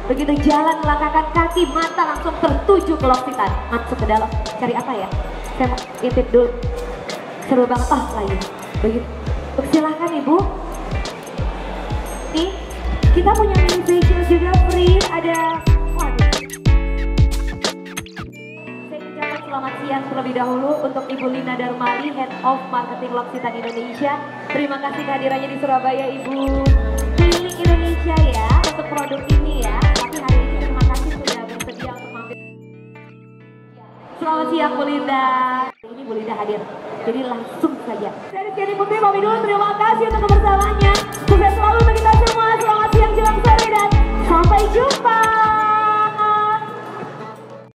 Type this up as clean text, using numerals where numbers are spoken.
Begitu jalan melangkahkan kaki, mata langsung tertuju ke Loksitan. Masuk ke dalam, cari apa ya? Saya mau intip dulu. Seru banget, oh lagi. Begitu. Silahkan Ibu. Nih, kita punya mini facial juga free. Ada, waduh. Saya ucapkan selamat siang terlebih dahulu untuk Ibu Lina Darmali, Head of Marketing Loksitan Indonesia. Terima kasih kehadirannya di Surabaya, Ibu. Keliling Indonesia ya untuk produk ini ya. Tapi hari ini terima kasih sudah bersedia untuk mampir. Selamat siang Bu Linda. Ini Bu Linda hadir. Jadi langsung saja. Dari Rizky Putri pamit dulu, terima kasih untuk kebersamaannya. Sukses selalu untuk kita semua. Selamat siang jelang sore dan sampai jumpa.